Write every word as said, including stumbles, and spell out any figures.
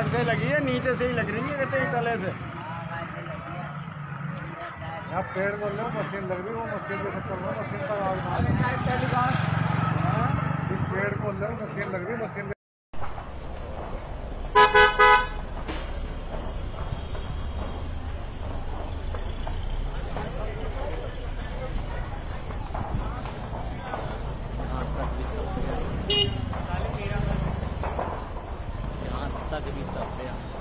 Side से लगी है, नीचे से ही लग रही है, कहते हैं तले से। आप पेड़ बोल रहे हो, मशीन लग रही है, वो मशीन के चक्कर में मशीन पर आग मार। इस पेड़ बोल रहे हो, मशीन लग रही है, मशीन यहाँ तक भी तक